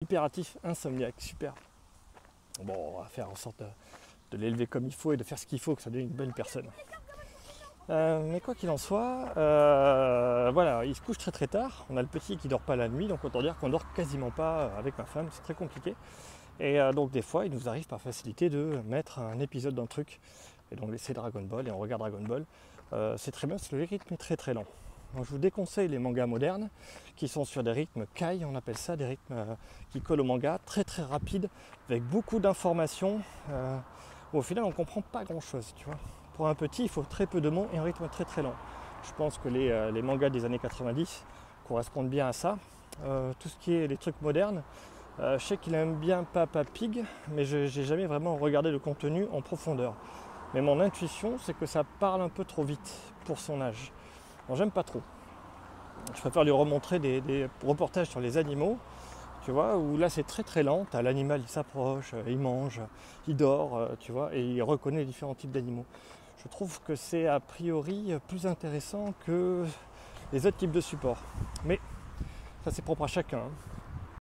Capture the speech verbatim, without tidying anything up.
hyperactif, insomniaque, super. Bon, on va faire en sorte de, de l'élever comme il faut et de faire ce qu'il faut, que ça devienne une belle personne. Euh, mais quoi qu'il en soit, euh, voilà, il se couche très très tard. On a le petit qui dort pas la nuit, donc autant dire qu'on dort quasiment pas avec ma femme, c'est très compliqué. Et euh, donc des fois, il nous arrive par facilité de mettre un épisode d'un truc. Et donc c'est Dragon Ball et on regarde Dragon Ball. Euh, c'est très bien parce que le rythme est très très lent. Donc je vous déconseille les mangas modernes qui sont sur des rythmes kai, on appelle ça, des rythmes euh, qui collent au manga, très très rapides, avec beaucoup d'informations, euh, où au final on ne comprend pas grand chose, tu vois. Pour un petit, il faut très peu de mots et un rythme très très lent. Je pense que les, euh, les mangas des années quatre-vingt-dix correspondent bien à ça. Euh, tout ce qui est les trucs modernes, euh, je sais qu'il aime bien Papa Pig, mais je n'ai jamais vraiment regardé le contenu en profondeur. Mais mon intuition, c'est que ça parle un peu trop vite pour son âge. Bon, j'aime pas trop. Je préfère lui remontrer des, des reportages sur les animaux, tu vois, où là c'est très très lent. T'as l'animal, il s'approche, il mange, il dort, tu vois, et il reconnaît les différents types d'animaux. Je trouve que c'est a priori plus intéressant que les autres types de supports. Mais ça c'est propre à chacun.